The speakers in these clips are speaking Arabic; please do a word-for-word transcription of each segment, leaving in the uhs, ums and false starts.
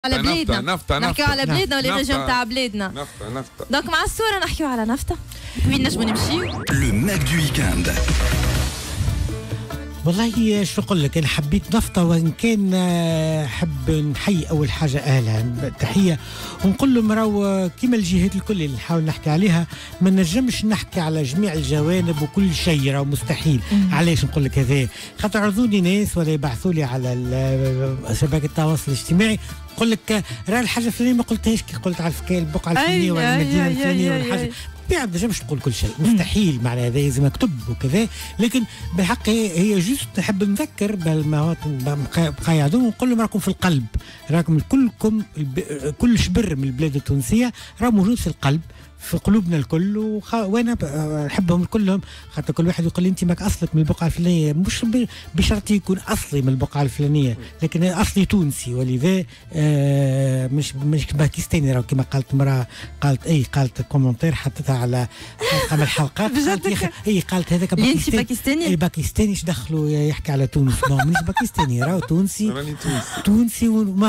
على بلادنا نفطة نحكيو على بلادنا ولا ريجيون تاع بلادنا. نفطة نفطة دونك مع الصورة نحكيو على نفطة. وين نجمو نمشيو؟ لو ماك دو ويكاند. والله شو نقول لك، انا حبيت نفطه، وان كان حب نحيي اول حاجه اهلها تحيه ونقول لهم راهو كيما الجهات الكل اللي نحاول نحكي عليها ما نجمش نحكي على جميع الجوانب وكل شيء راهو مستحيل. علاش نقول لك هذا؟ خاطر عرضوني ناس ولا يبعثوا لي على شبكه التواصل الاجتماعي نقول لك راه الحاجه الفلانيه ما قلتهاش كي قلت على الفكايه البقعه الفلانيه ولا المدينه الفلانيه ولا حاجه. ما نجمش تقول كل شيء، مستحيل معناها هذا لازم مكتوب وكذا، لكن بالحق هي جوست نحب نذكر بالمواطن بقايا عندهم ونقول لهم راكم في القلب، راكم كلكم كل شبر من البلاد التونسيه راه موجود في القلب، في قلوبنا الكل. وخ... وانا نحبهم كلهم، خاطر كل واحد يقول لي انت ماك اصلك من البقعه الفلانيه، مش بشرط يكون اصلي من البقعه الفلانيه، لكن اصلي تونسي، ولذا آه مش مش باكستاني. راه كما قالت مراه قالت اي قالت كومنتير حطيتها على حلقه من الحلقات قالت اي قالت هذاك باكستاني. باكستاني اي باكستاني ايش دخلوا يحكي على تونس؟ نو مش باكستاني، راه تونسي تونسي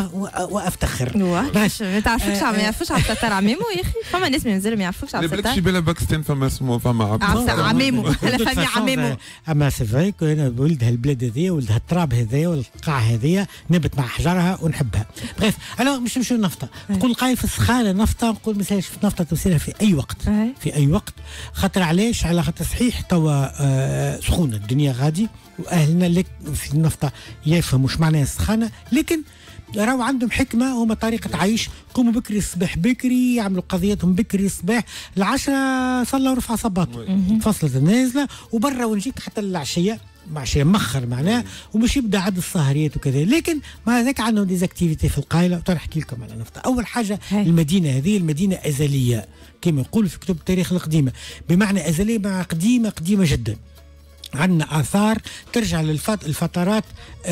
وافتخر. ما تعرفوش ما يعرفوش على التتار عمامو يا اخي، فما ناس مازالوا ما يعرفوش على التتار. بلاتش بلا باكستان فما اسمه فما عمامو لا فامي عمامو. اما سي فري انا ولد هالبلاد هذيا، ولد هالتراب هذايا والقاع هذيا، نبت مع حجرها ونحبها. بغيت انا مش نمشيو نفطه، تقول قايل في السخانه نفطه، نقول ما في نفطه توصلها في اي وقت في اي وقت. خاطر علاش؟ على خاطر صحيح توا آه سخونه الدنيا غادي، واهلنا لك في النفطه يفهموا واش معناها السخانه، لكن راهو عندهم حكمه، هما طريقه عيش. قوموا بكري الصباح بكري، يعملوا قضيتهم بكري الصباح، العشرة صلوا ورفع صباط، فصلت النازله وبرا ونجيك حتى العشيه عشيه مخر معناه، ومش يبدا عد السهريات وكذا. لكن مع ذاك عندهم ديزاكتيفيتي في القايله، وتنحكي لكم على نفطه. اول حاجه هي. المدينه هذه المدينه ازليه كما يقولوا في كتب التاريخ القديمه، بمعنى ازليه مع قديمه قديمه جدا. عندنا آثار ترجع للفترات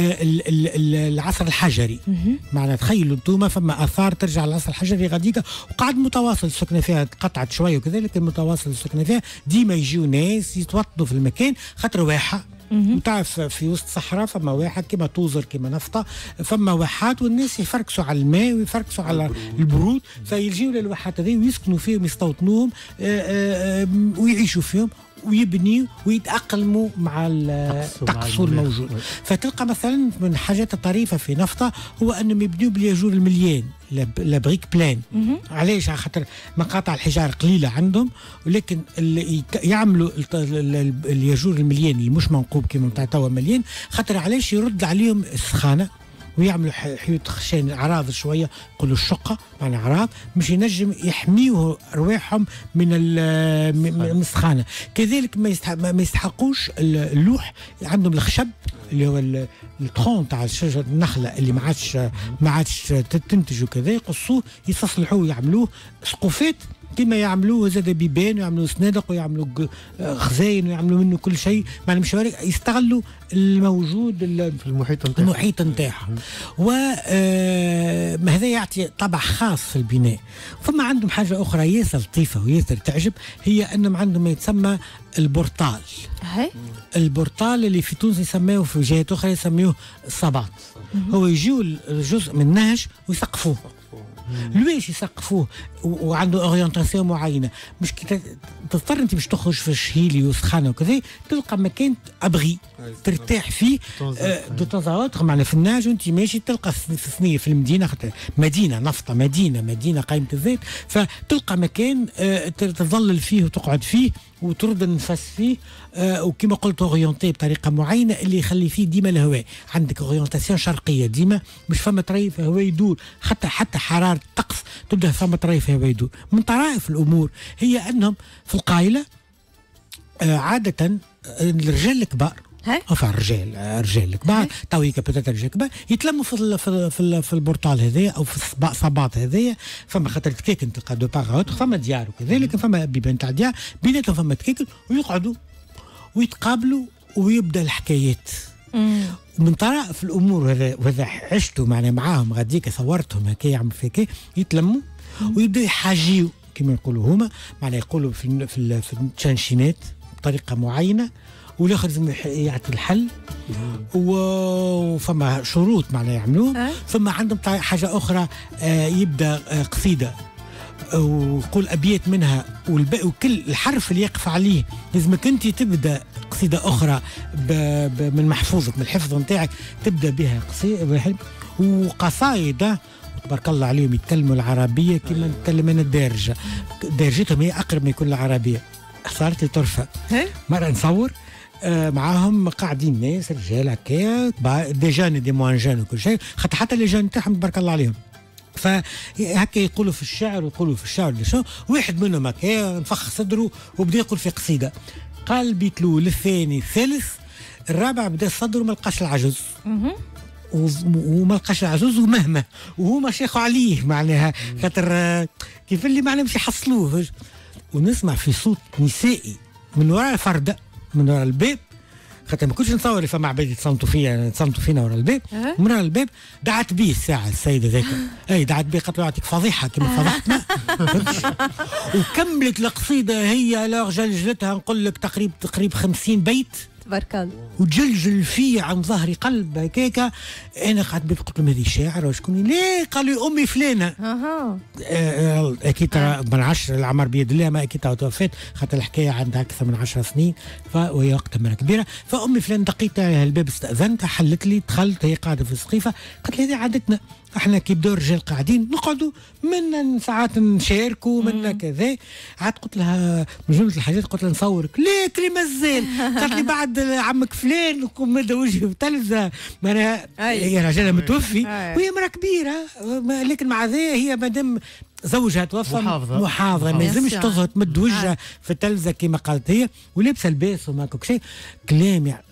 العصر الحجري. معنى تخيلوا انتم فما آثار ترجع للعصر الحجري غاديكا، وقعد متواصل السكنة فيها، تقطعت شوية وكذا، لكن متواصل السكنة فيها. ديما يجيو ناس يتوطنوا في المكان خاطر واحة. وتعرف في وسط صحراء فما واحد كما توزر كما نفطة، فما واحات والناس يفركسوا على الماء ويفركسوا على البرود، فيجيو للواحات هذي ويسكنوا فيهم يستوطنوهم ويعيشوا فيهم ويبنيوا ويتأقلموا مع الطقس الموجود. فتلقى مثلا من الحاجات الطريفة في نفطة هو أنهم يبنيوا بالياجور المليان، لابريك بلان. علاش؟ على خاطر مقاطع الحجار قليلة عندهم، ولكن اللي يعملوا الياجور المليان اللي مش منقوب كما نتاع توا مليان، خاطر علاش يرد عليهم السخانة ويعملوا حيوط خشان اعراض شويه، يقولوا الشقه معنى اعراض، مش ينجم يحميوا رواحهم من من السخانه. كذلك ما ما يستحقوش اللوح، عندهم الخشب اللي هو التخون تاع الشجر النخله اللي ما عادش ما عادش تنتج وكذا، يقصوه يستصلحوه يعملوه سقوفات كما يعملوه زاد بيبان، ويعملوا سنادق ويعملوا خزاين ويعملوا منه كل شيء، معنى مش يستغلوا الموجود في المحيط نتاعهم المحيط نتاعهم. وهذا يعطي طابع خاص في البناء. فما عندهم حاجه اخرى ياسر لطيفه وياسر تعجب، هي انهم عندهم ما يتسمى البورتال. البورتال اللي في تونس يسموه، في جهات اخرى يسموه الصباط. هو يجيو جزء من النهج ويسقفوه. ليش يسقفوه وعنده اورينتاسيون معينه؟ مش كي تضطر انت باش تخرج في الشهيلي وسخانه وكذا، تلقى مكان ابغي ترتاح فيه دو طونزاوتر معنا في النهج، وانت ماشي تلقى في الثنيه في المدينه، خاطر مدينه نفطه، مدينه مدينه قائمه الذات، فتلقى مكان تظلل فيه وتقعد فيه وترد النفس فيه، آه وكما قلت اورينتي بطريقه معينه اللي يخلي فيه ديما الهواء، عندك اورينتاسيون شرقيه ديما، مش فما طريف هواء يدور، حتى حتى حراره الطقس تبدا فما طريف هواء يدور. من طرائف الامور هي انهم في القايله آه عاده الرجال الكبار، enfin الرجال الرجال الكبار تويكا بتاتا الرجال الكبار يتلموا في ال في ال في, ال في البورتال هذايا او في الصباط هذايا. فما خاطر تكيكن تلقى دو باغ فما ديار وكذلك، فما بيبان تاع ديار بيناتهم فما تكيكن ويقعدوا ويتقابلوا ويبدا الحكايات. من طرائف الامور هذا، وهذا عشتوا معنا معاهم غاديك، صورتهم هكا يعملوا في هكا، يتلموا ويبداو يحاجيوا كما يقولوا هما، معناها يقولوا في في, في التشانشينات بطريقه معينه، والاخر لازم يعطي الحل، وفما شروط معناها يعملوه. ثم عندهم حاجه اخرى آه يبدا آه قصيده ويقول ابيات منها، والباقي وكل الحرف اللي يقف عليه لازمك انت تبدا قصيده اخرى ب ب من محفوظك من الحفظ نتاعك تبدا بها قصيده. وقصايد تبارك الله عليهم يتكلموا العربيه كما نتكلم انا الدارجه، دارجتهم هي اقرب من كل العربيه. صارت لي طرفه مره نصور آه معاهم قاعدين ناس رجال هكايا دي جان دي موان جان وكل شيء، خاطر حتى لي جان تاعهم تبارك الله عليهم. فهكا يقولوا في الشعر ويقولوا في الشعر شو، واحد منهم هكا نفخ صدره وبدا يقول في قصيده، قال بيت الاول الثاني الثالث الرابع بدا صدره ما لقاش العجز وما لقاش العجوز ومهما وهما شيخوا عليه معناها خاطر كيف اللي معناها باش يحصلوه. ونسمع في صوت نسائي من وراء الفردة من وراء الباب، خاطر ما كنتش نتصور فما عباد يتصنتوا فيا يتصنتوا فينا وراء الباب. من وراء الباب دعت بيه الساعه السيده ذاك اي دعت بيه قالت له يعطيك فضيحه كما فضحتنا. وكملت القصيده هي لا جلجلتها نقول لك تقريبا تقريبا خمسين بيت تبارك الله، وجلجل فيه عن ظهري قلب هكاكا. انا قعدت بيه قلت لهم هذه شاعر وشكون؟ ليه؟ قال لي امي فلانه. اها آه اكيد ترى من عشر العمر بيد الله، ما اكيد توفات خاطر الحكايه عندها اكثر من عشر سنين وهي وقتها مرة كبيره. فامي فلان دقيت عليها الباب استاذنتها حلت لي دخلت هي قاعده في السقيفه قالت لي هذه عادتنا احنا كي بدور الرجال قاعدين نقعدوا منا ساعات نشاركوا منا كذا. عاد قلت لها من جمله الحاجات قلت لها نصورك ليه كلي مازال؟ قالت لي بعد عمك فلان ومدى وجهي في تلفزه معناها هي راجلها متوفي وهي مرة كبيره، لكن مع ذا هي مادام زوجها توفى محافظه, محافظة. ما يلزمش تظهر تمد وجهها في التلفزه كما قالت هي ولابسه الباس وما كوك شيء كلام يعني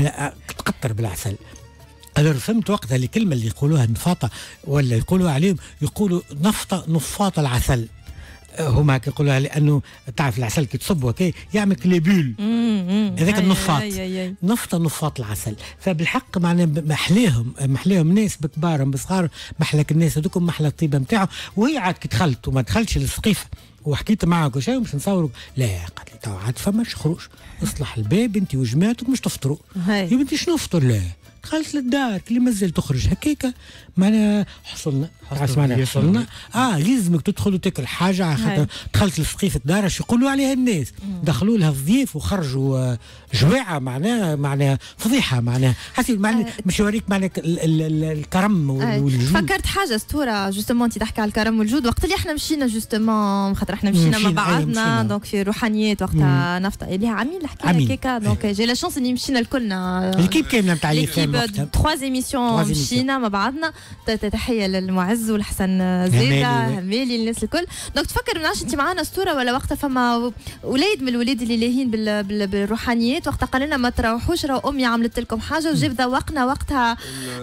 تقطر بالعسل. أنا فهمت وقتها الكلمة اللي يقولوها نفاطة ولا يقولوها عليهم يقولوا نفطة نفاط العسل، هما يقولوها لأنه تعرف العسل كي تصبه كي يعمل كليبول هذاك النفاط نفطة نفاط العسل. فبالحق معنا محليهم محليهم ناس بكبارهم بصغار محلك الناس هذوكم محلى الطيبة نتاعهم. وهي عاد كي دخلت وما دخلتش للسقيفة وحكيت معها كل شيء ومش نصوروا لا قالت لي تو عاد فماش خروج اصلح الباب انت وجماعتك مش تفطروا. يا بنتي شنو نفطر؟ لا دخلت للدار اللي مازال تخرج هكاكا معنا حصلنا حصلنا حصلنا اه لازمك تدخل وتاكل حاجه خاطر دخلت لسقيفه دار اش يقولوا عليها الناس دخلوا لها ضيوف وخرجوا جواعه معناها معناها فضيحه معناها حسيت معناها مش يوريك معناها الكرم والجود. فكرت حاجه اسطوره جوستومون انت تحكي على الكرم والجود وقت اللي احنا مشينا جوستومون خاطر احنا مشينا مع بعضنا دونك في روحانيات وقتها نفط اللي عاملين الحكايه هكاكا دونك جي لا شانس اني مشينا الكلنا الكيب كامله نتاع تخواز ايميسيون مشينا مع بعضنا. تحيه للمعز والحسن زيده همالي الناس الكل. دونك تفكر من عاش انت معانا اسطوره ولا وقتها فما ولاد من الولاد اللي لاهين بالروحانيات وقتها قال لنا ما تروحوش راه امي عملت لكم حاجه وجاب ذوقنا وقتها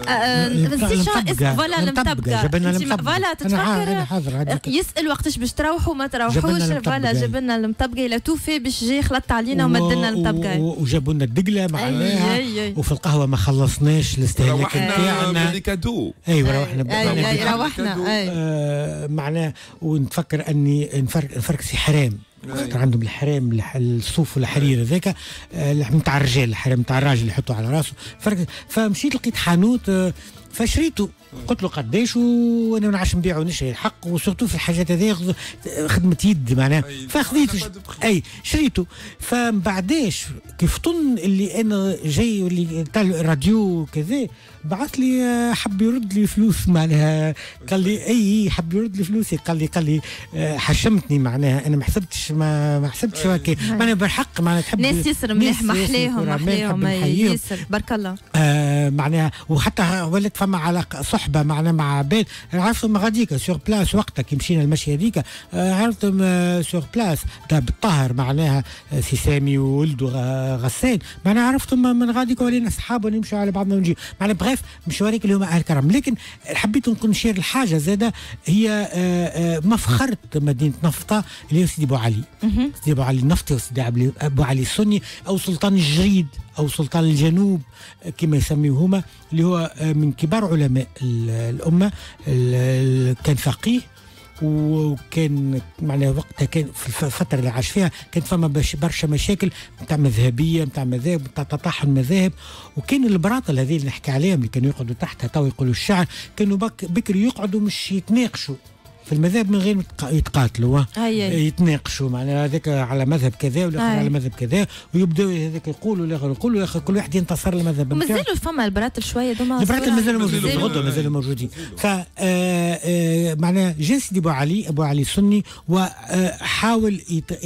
فوالا المطبقه فوالا تتفكر يسال وقتاش باش تروحوا ما تروحوش فوالا جاب لنا المطبقه الى توفي باش جي خلط علينا ومد لنا المطبقه وجابوا لنا الدقله معناها وفي القهوه ما خلصناش الاستهلاك تاعنا ايوه روحنا روحنا آه معناه. ونتفكر اني نفرق نفرق في حرام خاطر عندهم الحرام الصوف والحرير هذاك نتاع الرجال الحرام نتاع الراجل اللي يحطوا على راسه فرق. فمشيت لقيت حانوت آه فشريته قلت له قداش وانا ما نعرفش نبيع ونشري الحق وسورتو في الحاجات هذه خدمه يد معناها فخذيته اي شريته. فمن بعداش كيف طن اللي انا جاي واللي تاع الراديو كذا بعث لي حب يرد لي فلوس معناها قال لي اي حب يرد لي فلوسي قال لي قال لي حشمتني معناها انا ما حسبتش ما ما حسبتش هكا معناها بالحق معناها تحب ناس ياسر مليح محليهم محليهم ياسر بارك الله آه معناها. وحتى ولات فما علاقه صحبه معنا مع عباد عرفتهم غاديك سور بلاس وقتها كي مشينا المشي هذيك آه عرفتهم آه سور بلاس تاع بالطاهر معناها آه سي سامي وولده غسان معناها عرفتهم من غاديك ولينا اصحاب ونمشوا على بعضنا ونجي معناها بغيف مش وريك اللي هما اهل كرم. لكن حبيت نكون نشير الحاجه زاده هي آه آه مفخره مدينه نفطه اللي هي سيدي بو علي سيدي بو علي النفطي وسيدي ابو علي السني او سلطان الجريد او سلطان الجنوب كما يسميوه هما اللي هو من كبار علماء الامه كان فقيه وكان معناها وقتها كان في الفتره اللي عاش فيها كان فما برشا مشاكل نتاع مذهبيه نتاع مذاهب نتاع تطحن مذاهب. وكان البراطل هذه اللي نحكي عليهم اللي كانوا يقعدوا تحتها تو يقولوا الشعر كانوا بكري يقعدوا مش يتناقشوا في المذاهب من غير يتقاتلوا يتناقشوا معناها هذاك على مذهب كذا ولا على مذهب كذا ويبداوا هذاك يقولوا ولا يقولوا كل واحد ينتصر للمذهب نتاعو. مازالوا فما البراطل شويه دوما البراطل مازالوا موجودين غدوه مازالوا موجودين. ف معناها جا سيدي ابو علي ابو علي سني وحاول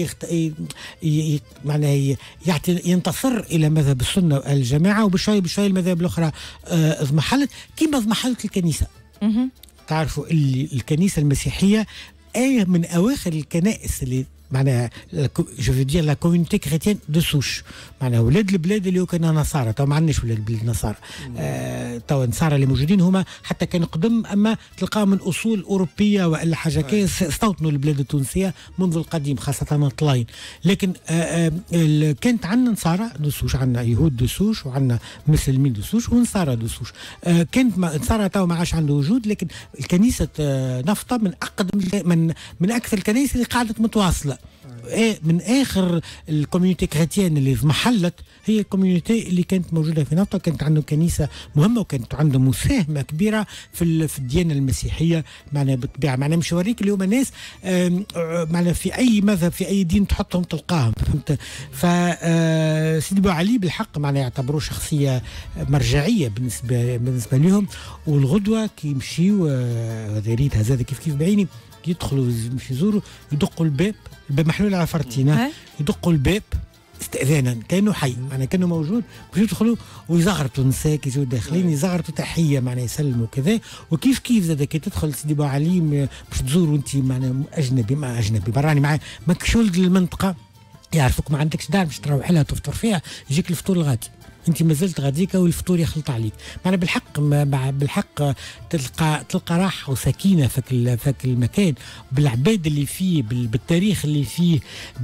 معناها ينتصر الى مذهب السنه والجماعه وبشوي بشوي المذاهب الاخرى اضمحلت كيما اضمحلت الكنيسه. تعرفوا اللي الكنيسة المسيحية أي من أواخر الكنائس اللي معناها جو فو دير لا كوميونيتي كريتيان دو سوش معناها ولاد البلاد اللي كانوا نصارى تو ما عندناش ولاد البلاد نصارى آه تو النصارى اللي موجودين هما حتى كانوا قدم اما تلقاهم من اصول اوروبيه والا حاجه كي استوطنوا البلاد التونسيه منذ القديم خاصه الطلاين. لكن آه آه كانت عندنا نصارى دو سوش عندنا يهود دو سوش وعندنا مسلمين دو سوش ونصارى دو سوش. آه كانت نصارى تو ما عادش عنده وجود لكن الكنيسه آه نفطه من اقدم من من اكثر الكنائس اللي قعدت متواصله. إيه من اخر الكوميونيتي كريتيان اللي محلت هي الكوميونيتي اللي كانت موجوده في نفطه كانت عنده كنيسه مهمه وكانت عنده مساهمه كبيره في في الديانه المسيحيه معناها بالطبيعه معناها مش وريك اللي هما ناس معناها في اي مذهب في اي دين تحطهم تلقاهم فهمت. ف سيدي ابو علي بالحق معناها يعتبروه شخصيه مرجعيه بالنسبه بالنسبه لهم. والغدوه كي يمشيوا هذا ريت هذا كيف كيف بعيني يدخلوا مش يزوروا يدقوا الباب الباب محلول على فرتينه يدقوا الباب استئذانا كانه حي معناها كانه موجود باش يدخلوا ويزغرطوا النساء كي يجوا داخلين يزغرطوا تحيه معناها يسلموا كذا. وكيف كيف زاد كي تدخل سيدي ابو علي باش تزور وانت معناها اجنبي ما اجنبي براني معاه ماكش ولد المنطقه يعرفوك ما عندكش دار باش تروح لها تفطر فيها يجيك الفطور الغادي انت ما زلت غاديكا والفطور يخلط عليك معناها بالحق بالحق تلقى تلقى راحه وسكينه في فك المكان بالعباد اللي فيه بالتاريخ اللي فيه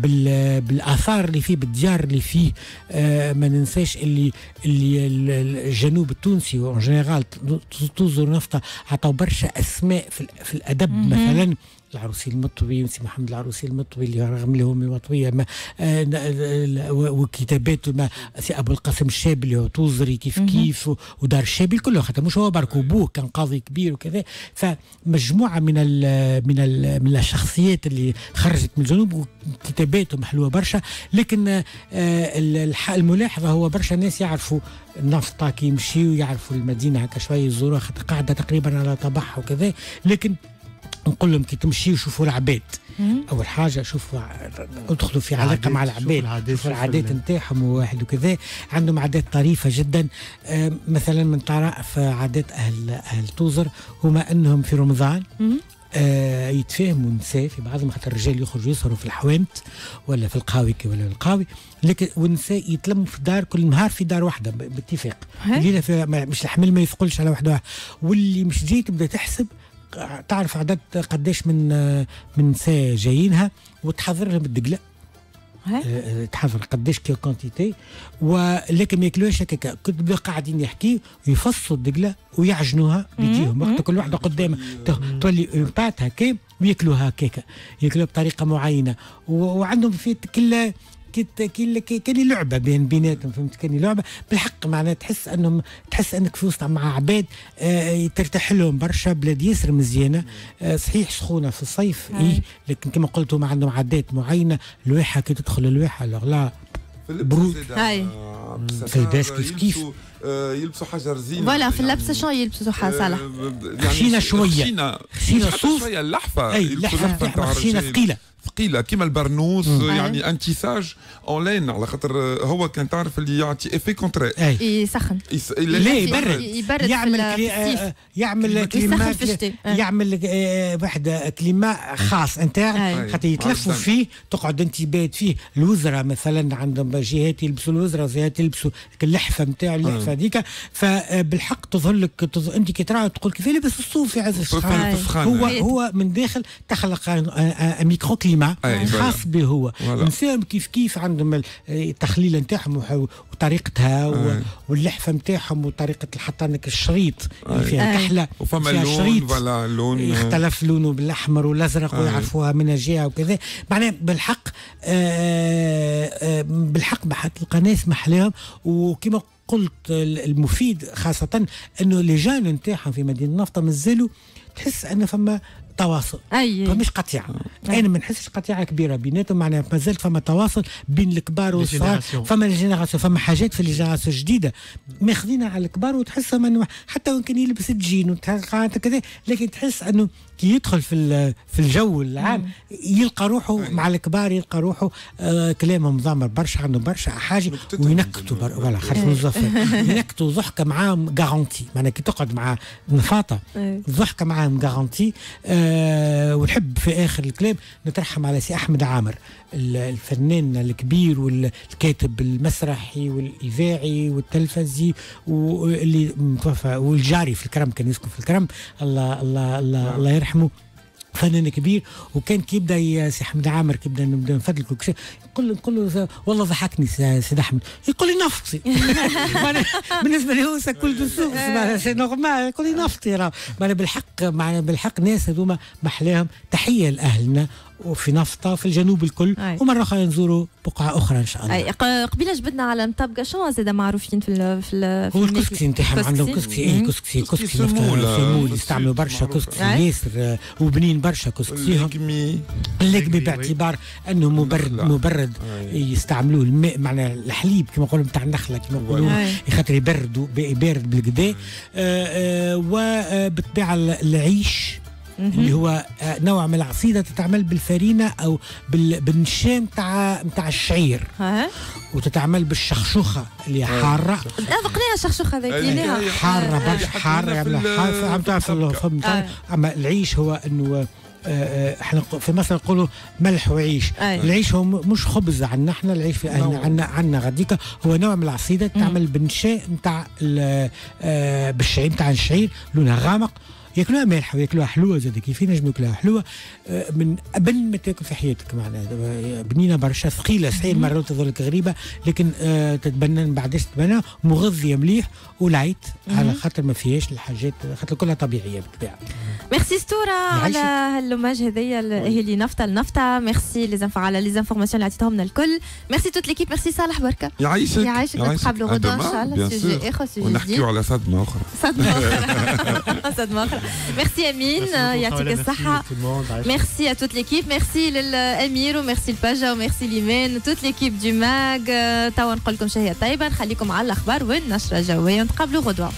بالاثار اللي فيه بالديار اللي فيه. آه ما ننساش اللي اللي الجنوب التونسي وان جينيرال تزور نفطه عطاو برشا اسماء في, في الادب مثلا العروسي المطوي وسي محمد العروسي المطوي اللي رغم اللي هو مطويه ما آه وكتاباته ما سي ابو القاسم الشابي اللي هو توزري كيف كيف ودار الشابي كله حتى مش هو برك وبوه كان قاضي كبير وكذا. فمجموعه من ال من ال من الشخصيات اللي خرجت من الجنوب وكتاباتهم حلوه برشا. لكن آه الملاحظه هو برشا ناس يعرفوا النفطه كي يمشيوا يعرفوا المدينه هكا شويه يزوروها قاعده تقريبا على طبعها وكذا. لكن نقول لهم كي تمشيوا شوفوا العباد اول حاجه شوفوا ادخلوا في علاقه مع العباد شوفوا العادات نتاعهم وواحد وكذا عندهم عادات طريفه جدا. آه مثلا من طرائف عادات اهل اهل توزر هما انهم في رمضان آه يتفاهموا النساء في بعضهم حتى الرجال يخرجوا يسهروا في الحوانت ولا في القهاوي ولا القهاوي لكن والنساء يتلموا في دار كل نهار في دار واحده باتفاق الليله في مش الحمل ما يثقلش على واحده واللي مش جاي تبدا تحسب تعرف عدد قداش من من نساء جايينها وتحضر لهم الدقله أه تحضر قداش كي كونتيتي ولكن ما ياكلوهاش هكاكا كنت قاعدين يحكي ويفصوا الدقله ويعجنوها بيديهم وقت كل واحده قدامها تولي بات هكا وياكلوها هكاكا ياكلوها بطريقه معينه وعندهم في كل كي كان لعبه بين بيناتهم فهمت كان لعبه بالحق معناها تحس انهم تحس انك في وسط مع عباد آه ترتاح لهم برشا بلاد ياسر مزيانه آه صحيح سخونه في الصيف إيه لكن كما قلت هما عندهم عادات معينه الواحه كي تدخل الواحه لا برود هاي في اللباس كيف كيف يلبسوا حاجه رزينه ولا في اللبسه شنو يلبسوا صالح خشينه شويه خشينه صوف شويه اللحفه اي اللحفه خشينه ثقيله ثقيله كيما البرنوس يعني انتيساج اون لين على خاطر هو كان تعرف اللي يعطي افي كونتري يسخن لا يبرد يعمل يعمل كليما يعمل واحد كليما خاص انترن حتى يتلفوا فيه تقعد انت بايت فيه. الوزراء مثلا عندهم جهات يلبسوا الوزراء وجهات يلبسوا اللحفه نتاع اللحفه النظافه هذيك. فبالحق تظهر لك تظ... انت كي ترى تقول كيف لابس الصوف في عز السخان. هو هو من داخل تخلق ميكرو كليما خاص به هو. نساهم كيف كيف عندهم التخليله نتاعهم وطريقتها واللحفه نتاعهم وطريقه حتى انك الشريط اللي فيها كحله وفما اللون ولا لون يختلف لونه بالاحمر والازرق آه. ويعرفوها من جهه وكذا. معناه بالحق آآ آآ بالحق تلقى ناس محلاهم. وكما قلت المفيد خاصه انه لي جان نتاعهم في مدينه النفط مازالوا تحس ان فما تواصل فمش قطيعه. انا ما نحسش قطيعه كبيره بيناتهم. معناها ما زالت فما تواصل بين الكبار والصغار. فما الجينيراسيون فما حاجات في الجينيراسيون الجديده ماخذينها على الكبار وتحسهم انه حتى وان كان يلبس الجين وكذا لكن تحس انه كي يدخل في في الجو العام يلقى روحه مع الكبار يلقى روحه آه كلامهم ضامر برشا عنده برشا حاجه وينكتوا فوالا خاطر موظفين ينكتوا ضحكه معاهم غارونتي. معناها كي تقعد مع نفاطه ضحكه معاهم غارونتي. آه ونحب في اخر الكلام نترحم على سي احمد عامر الفنان الكبير والكاتب المسرحي والاذاعي والتلفزي واللي متوفى والجاري في الكرم كان يسكن في الكرم. الله الله الله, الله يرحمه فنان كبير. وكان كيبدا سي احمد عامر كيبدا نبدا نفدلك وكشي نقول نقول له والله ضحكني سي احمد يقول لي نفطي. بالنسبه لي هو سكول دسوق سي نورمال يقول لي نفطي راه. بالحق معنا بالحق ناس هذوما محلاهم. تحيه لاهلنا وفي نفطة في الجنوب الكل. أي. ومرة أخرى نزوروا بقعة أخرى إن شاء الله. أي قبيلة جبدنا على نطابقة شو زاد معروفين في ال في ال هو الكسكسي نتاعهم عندهم كسكسي إيه كسكسي كسكسي سمول يستعملوا برشا كسكسي ياسر وبنين برشا كسكسيهم. اللقمي اللقمي باعتبار أنه مبرد مبرد يستعملوه الماء معناها الحليب كما نقولوا نتاع النخلة كما نقولوا خاطر يبرد بارد بالكدا. وبالطبيعة العيش اللي هو نوع من العصيده تتعمل بالفرينه او بالنشام تاع تاع الشعير وتتعمل بالشخشوخه اللي حاره. ذقناها الشخشوخه هذيك اللي حاره برشا حاره يعملها عم تعرف الفم. اما العيش هو انه احنا في مصر نقولوا ملح وعيش. أي. العيش هو مش خبز عندنا احنا العيش في اهلنا عندنا عندنا غديكه هو نوع من العصيده تعمل بالنشاء نتاع بالشعير نتاع الشعير لونها غامق ياكلوها مالحه وياكلوها حلوه زاد كيف نجم ياكلوها حلوه من قبل ما تاكل في حياتك. معناها بنينه برشا ثقيله صحيح مرات تظل لك غريبه لكن آه تتبنى من بعدش تتبنى مغذيه مليح ولعيت على خاطر ما فيهاش الحاجات خاطر كلها طبيعيه بالطبيعه. ميرسي ستورة على هالوماج هذيا هي اللي نفطه النفطه. ميرسي لي على لي انفورماسيون اللي عطيتهم لنا الكل. ميرسي توت ليكيب. ميرسي صالح بركه. يعيشك يعيشك نتقابلوا غدوه ان شاء الله سوجي اخر سوجي ونحكيوا على صدمه اخرى صدمه اخرى صدمه اخرى. ميرسي امين يعطيك الصحه. ميرسي à toute l'équipe. ميرسي للامير وميرسي الباجا وميرسي ليمان توت ليكيب دو ماغ. توا نقول لكم شهيه طيبه نخليكم على الاخبار والنشره الجويه ونتقابلوا غدوه.